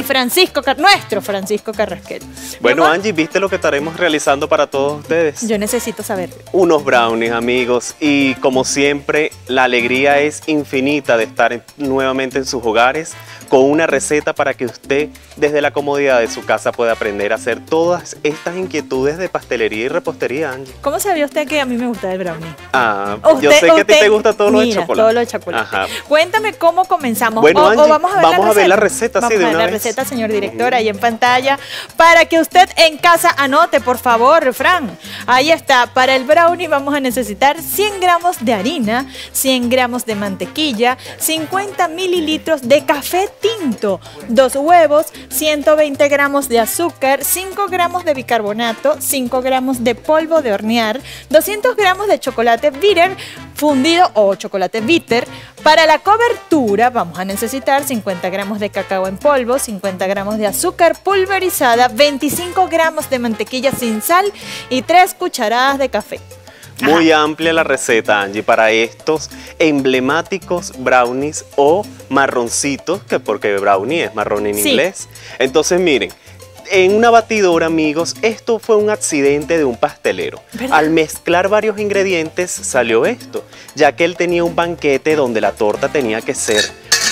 nuestro Francisco Carrasquel. Bueno, Angie, ¿viste lo que estaremos realizando para todos ustedes? Yo necesito saber. Unos brownies, amigos, y como siempre, la alegría es infinita de estar nuevamente en sus hogares con una receta para que usted, desde la comodidad de su casa, pueda aprender a hacer todas estas inquietudes de pastelería y repostería, Angie. ¿Cómo sabía usted que a mí me gusta el brownie? Yo sé que a ti te gusta todo lo de chocolate. Todo lo de chocolate. Ajá. Cuéntame cómo comenzamos. Bueno, Angie, vamos a ver la receta. Sí, de una vez. Vamos a ver la receta, señor director, ahí en pantalla, para que usted en casa anote, por favor, Fran. Ahí está. Para el brownie vamos a necesitar 100 gramos de harina, 100 gramos de mantequilla, 50 mililitros de café tinto, 2 huevos, 120 gramos de azúcar, 5 gramos de bicarbonato, 5 gramos de polvo de hornear, 200 gramos de chocolate bitter fundido o chocolate bitter. Para la cobertura vamos a necesitar 50 gramos de cacao en polvo, 50 gramos de azúcar pulverizada, 25 gramos de mantequilla sin sal y 3 cucharadas de café. Muy amplia la receta, Angie, para estos emblemáticos brownies o marroncitos, porque brownie es marrón en inglés. Entonces, miren, en una batidora, amigos, esto fue un accidente de un pastelero. ¿Verdad? Al mezclar varios ingredientes salió esto, ya que él tenía un banquete donde la torta tenía que ser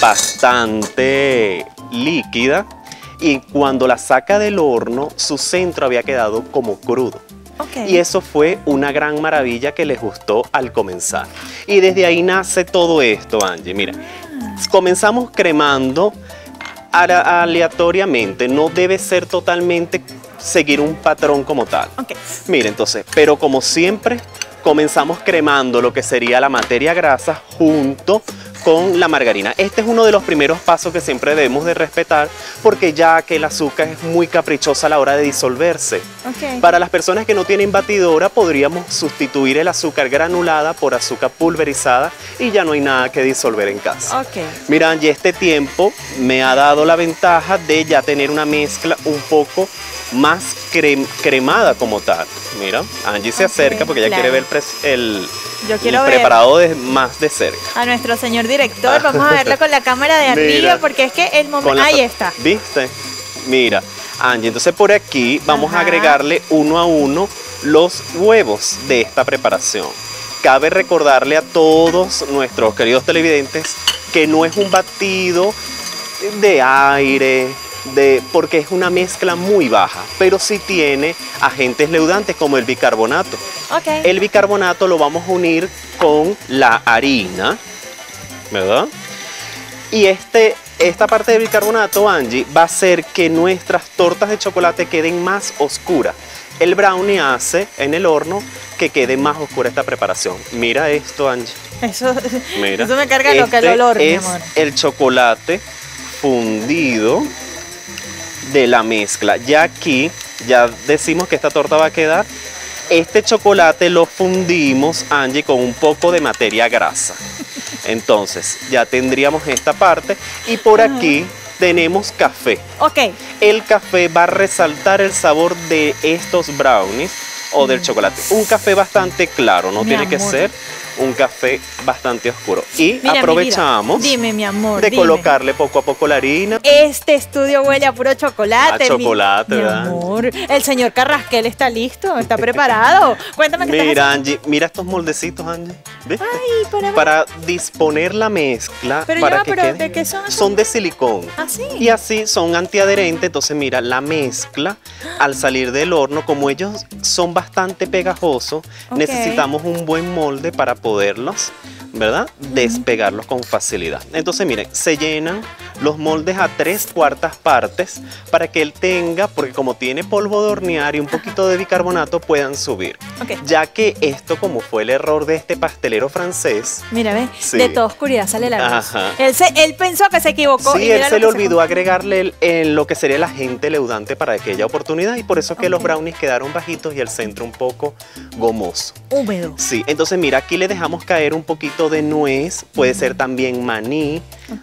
bastante líquida y cuando la saca del horno, su centro había quedado como crudo. Okay. Y eso fue una gran maravilla que les gustó al comenzar. Y desde ahí nace todo esto, Angie. Mira, comenzamos cremando aleatoriamente. No debe ser totalmente seguir un patrón como tal. Okay. Mira, entonces, pero como siempre, comenzamos cremando lo que sería la materia grasa junto con la margarina. Este es uno de los primeros pasos que siempre debemos de respetar porque ya que el azúcar es muy caprichosa a la hora de disolverse. Okay. Para las personas que no tienen batidora podríamos sustituir el azúcar granulada por azúcar pulverizada y ya no hay nada que disolver en casa. Okay. Mira, Angie, este tiempo me ha dado la ventaja de ya tener una mezcla un poco más cremada como tal. Mira, Angie se acerca porque ella quiere ver el preparado más de cerca. A nuestro señor director, vamos a verlo con la cámara de arriba porque es que el momento... Ahí está. ¿Viste? Mira, Angie, entonces por aquí vamos a agregarle uno a uno los huevos de esta preparación. Cabe recordarle a todos nuestros queridos televidentes que no es un batido de aire, porque es una mezcla muy baja, pero sí tiene agentes leudantes como el bicarbonato. Okay. El bicarbonato lo vamos a unir con la harina, ¿verdad? Y esta parte del bicarbonato, Angie, va a hacer que nuestras tortas de chocolate queden más oscuras. El brownie hace en el horno que quede más oscura esta preparación. Mira esto, Angie. Eso me carga lo que el olor, mi amor. Es el chocolate fundido de la mezcla. Ya aquí, ya decimos que esta torta va a quedar. Este chocolate lo fundimos, Angie, con un poco de materia grasa. Entonces, ya tendríamos esta parte. Y por aquí tenemos café. Okay. El café va a resaltar el sabor de estos brownies o del chocolate. Un café bastante claro, no tiene que ser un café bastante oscuro. Y mira, aprovechamos mi amor, de colocarle poco a poco la harina. Este estudio huele a puro chocolate. A chocolate, ¿verdad? Mi amor, el señor Carrasquel está listo, está preparado. Cuéntame qué Mira, Angie, mira estos moldecitos, Angie. ¿Viste? Ay, para disponer la mezcla. Pero para ya, que pero quede, ¿de qué son? Son de silicón. ¿Ah, sí? Y así son antiadherentes. Entonces, mira, la mezcla al salir del horno, como ellos son bastante pegajosos, necesitamos un buen molde para poderlos, ¿verdad?, despegarlos con facilidad. Entonces, miren, se llenan los moldes a 3/4 partes para que él tenga, porque como tiene polvo de hornear y un poquito de bicarbonato, puedan subir. Ya que esto, como fue el error de este pastelero francés. Mira, ve, de toda oscuridad sale la luz. Él pensó que se equivocó. Sí, él se le olvidó agregarle lo que sería el agente leudante para aquella oportunidad y por eso es que los brownies quedaron bajitos y el centro un poco gomoso. Húmedo. Sí, entonces mira, aquí le dejamos caer un poquito de nuez, puede ser también maní.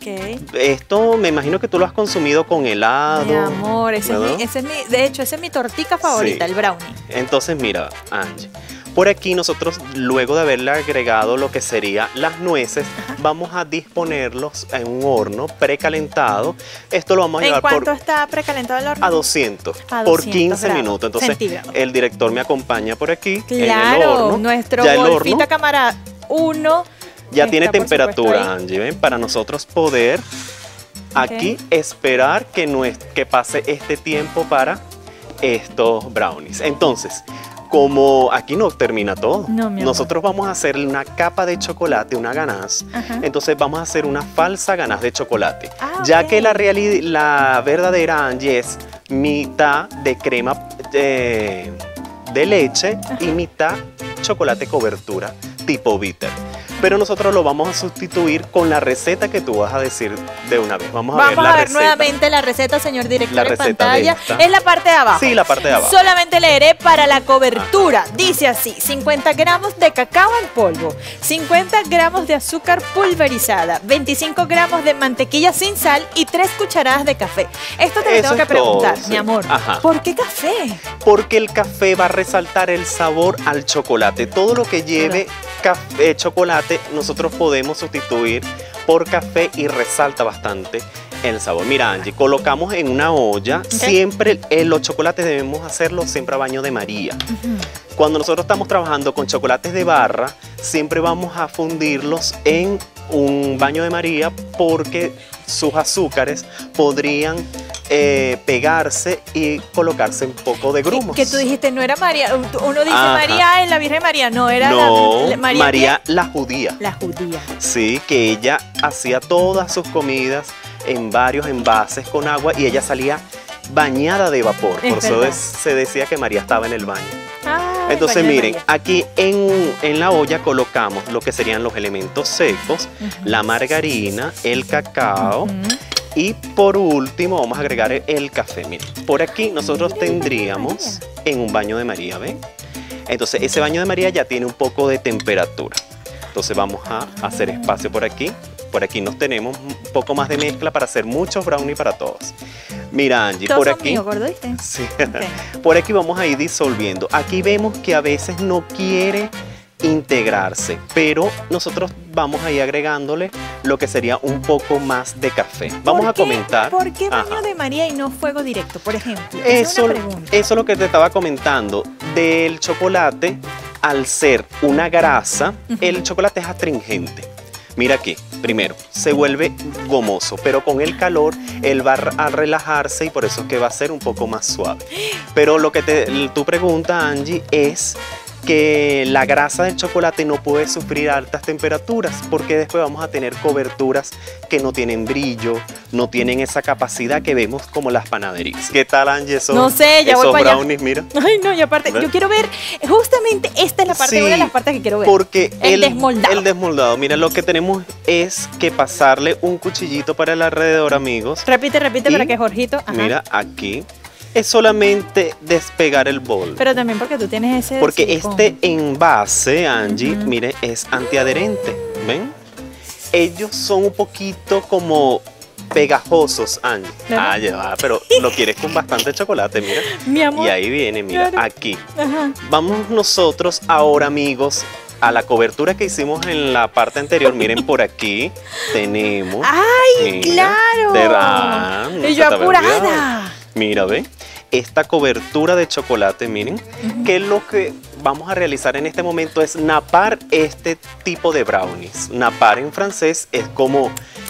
Esto me imagino que tú lo has consumido con helado. Mi amor, de hecho, esa es mi tortica favorita, el brownie. Entonces mira, Angie, Por aquí nosotros, luego de haberle agregado lo que sería las nueces, vamos a disponerlos en un horno precalentado. Esto lo vamos a llevar por... ¿En cuánto está precalentado el horno? A 200, a 200 por 15 grados minutos. Entonces, centígrados. el director me acompaña por aquí, Claro, en el horno. nuestro Ya el Golfita horno Cámara 1 ya tiene está, por temperatura, supuesto, ahí. Angie, ¿ven? Para nosotros poder aquí esperar que pase este tiempo para estos brownies. Entonces, como aquí no termina todo, No, mi amor. nosotros vamos a hacer una capa de chocolate, una ganache. Entonces vamos a hacer una falsa ganache de chocolate. Ya ok. que la verdadera, Angie, es mitad de crema de leche y mitad chocolate cobertura tipo bitter. Pero nosotros lo vamos a sustituir con la receta que tú vas a decir de una vez. Vamos a ver la receta. Nuevamente la receta, señor director, La en receta pantalla. de esta. Es la parte de abajo. Sí, la parte de abajo. Solamente leeré para la cobertura. Dice así: 50 gramos de cacao en polvo, 50 gramos de azúcar pulverizada, 25 gramos de mantequilla sin sal y 3 cucharadas de café. Esto te lo Eso tengo que es preguntar, todo, mi sí. amor. Ajá. ¿Por qué café? Porque el café va a resaltar el sabor al chocolate. Todo lo que lleve chocolate nosotros podemos sustituir por café y resalta bastante el sabor. Mira, Angie, colocamos en una olla, siempre los chocolates debemos hacerlo siempre a baño de María. Cuando nosotros estamos trabajando con chocolates de barra, siempre vamos a fundirlos en un baño de María porque sus azúcares podrían pegarse y colocarse un poco de grumos. Que tú dijiste, no era María. Uno dice Ajá. María es la Virgen María, no era No, María la judía. la judía. Sí, que ella hacía todas sus comidas en varios envases con agua y ella salía bañada de vapor. Es Por eso verdad. se decía que María estaba en el baño. Ay, Entonces baño de miren, María. aquí en la olla colocamos lo que serían los elementos secos, la margarina, el cacao y por último vamos a agregar el café. Miren, por aquí nosotros tendríamos en un baño de María, ¿ven? Entonces ese baño de María ya tiene un poco de temperatura. Entonces vamos a hacer espacio por aquí. Por aquí nos tenemos un poco más de mezcla para hacer muchos brownies para todos. Mira, Angie, Todos por son aquí. míos, gordo, ¿viste? Sí. Ok. Por aquí vamos a ir disolviendo. Aquí vemos que a veces no quiere integrarse, pero nosotros vamos a ir agregándole lo que sería un poco más de café. Vamos a comentar. ¿Por qué baño Ajá. de María y no fuego directo, por ejemplo? Esa es Eso una pregunta. es lo que te estaba comentando del chocolate. Al ser una grasa, el chocolate es astringente. Mira aquí, primero, se vuelve gomoso, pero con el calor él va a relajarse y por eso es que va a ser un poco más suave. Pero lo que tu pregunta, Angie, es que la grasa del chocolate no puede sufrir altas temperaturas porque después vamos a tener coberturas que no tienen brillo, no tienen esa capacidad que vemos como las panaderías. ¿Qué tal, Angie? No sé, ya voy esos para allá. brownies, mira. Ay, no, y aparte, ¿Ves? yo quiero ver, justamente esta es la parte, Sí, una de las partes que quiero ver. Porque el desmoldado. El desmoldado. Mira, lo que tenemos es que pasarle un cuchillito para el alrededor, amigos. Repite Y para que Jorgito. Ajá. Mira, aquí es solamente despegar el bol. Pero también porque tú tienes ese. Porque silicón. este envase, Angie, mire, es antiadherente. ¿Ven? Ellos son un poquito como pegajosos, Angie. ¿Verdad? Ah, ya va, pero lo quieres con bastante chocolate, mira. Mi amor. Y ahí viene, mira, Claro. aquí. Ajá. Vamos nosotros ahora, amigos, a la cobertura que hicimos en la parte anterior. Miren, por aquí tenemos. ¡Ay, mira, claro! no Y se yo te había olvidado. apurada. Mira, ve, esta cobertura de chocolate, miren, que lo que vamos a realizar en este momento es napar este tipo de brownies. Napar en francés es como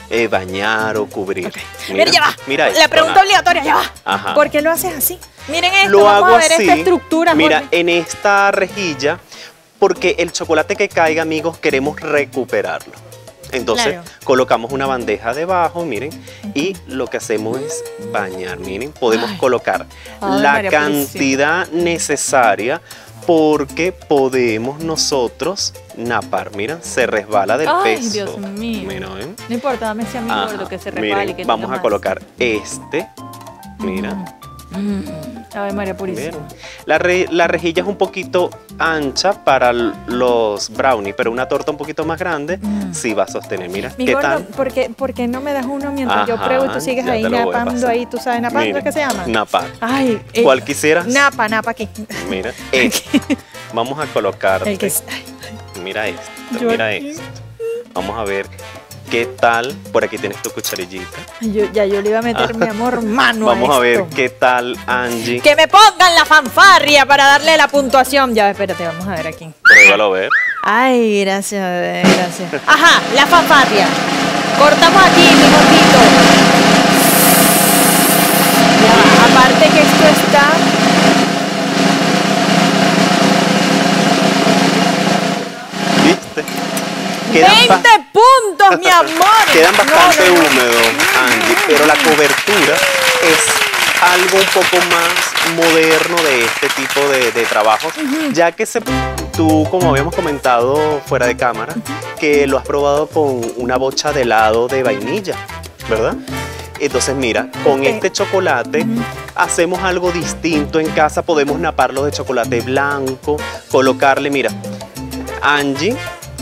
bañar o cubrir. Mira, ya va. Mira La esto, pregunta nada. obligatoria, ya va. Ajá. ¿Por qué lo haces así? Miren esto, Lo vamos hago a ver así, esta estructura. mira, Jorge. en esta rejilla, porque el chocolate que caiga, amigos, queremos recuperarlo. Entonces Claro. colocamos una bandeja debajo, miren, y lo que hacemos es bañar, miren, podemos Ay. colocar Ay, la María cantidad necesaria porque podemos nosotros napar, mira, se resbala del Ay, peso. Dios mío. Mira, ¿ven? No importa, dame ese amigo Ajá. gordo que se Miren, resbale. Que vamos tenga a más. colocar este, mira, Ave María Purísima. La rejilla es un poquito ancha para los brownies, pero una torta un poquito más grande sí va a sostener. Mira, Mi ¿qué gordo, tal? ¿por qué no me das uno mientras yo pruebo y tú sigues ahí napando ahí? ¿Tú sabes napando? Mira, ¿Qué se llama? Napar. Ay, ¿Cuál quisieras? Napa aquí. Mira, vamos a colocarte. Mira esto, mira esto. Vamos a ver qué tal. Por aquí tienes tu cucharillita. Yo le iba a meter mi amor mano. Vamos a ver qué tal, Angie. Que me pongan la fanfarria para darle la puntuación. Ya, espérate, vamos a ver aquí. Pruébalo a ver. Ay, gracias. Ajá, la fanfarria. Cortamos aquí, mi gordito. Ya va, aparte que esto está... ¿Viste? 20 puntos, mi amor. Quedan bastante húmedos, Angie, pero la cobertura es algo un poco más moderno de este tipo de trabajos, ya que tú, como habíamos comentado fuera de cámara, que lo has probado con una bocha de helado de vainilla, ¿verdad? Entonces mira, con este chocolate hacemos algo distinto en casa, podemos naparlo de chocolate blanco, colocarle, mira, Angie,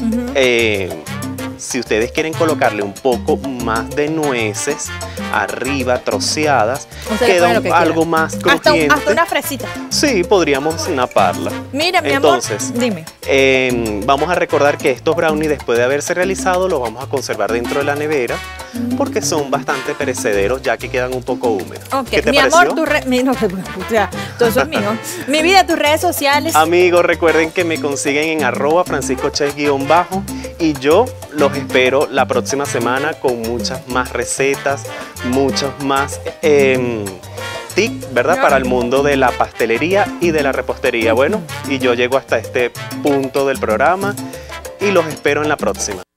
si ustedes quieren colocarle un poco más de nueces arriba, troceadas, queda algo más crujiente. Hasta una fresita. Sí, podríamos naparla. Mira, mi Entonces, amor, dime. Vamos a recordar que estos brownies, después de haberse realizado, los vamos a conservar dentro de la nevera porque son bastante perecederos, ya que quedan un poco húmedos. ¿Qué te pareció? Amor, todo eso es mío. Mi vida, tus redes sociales. Amigos, recuerden que me consiguen en @franciscoche_, y yo los espero la próxima semana con muchas más recetas, muchos más tips, ¿verdad? Para el mundo de la pastelería y de la repostería. Bueno, y yo llego hasta este punto del programa y los espero en la próxima.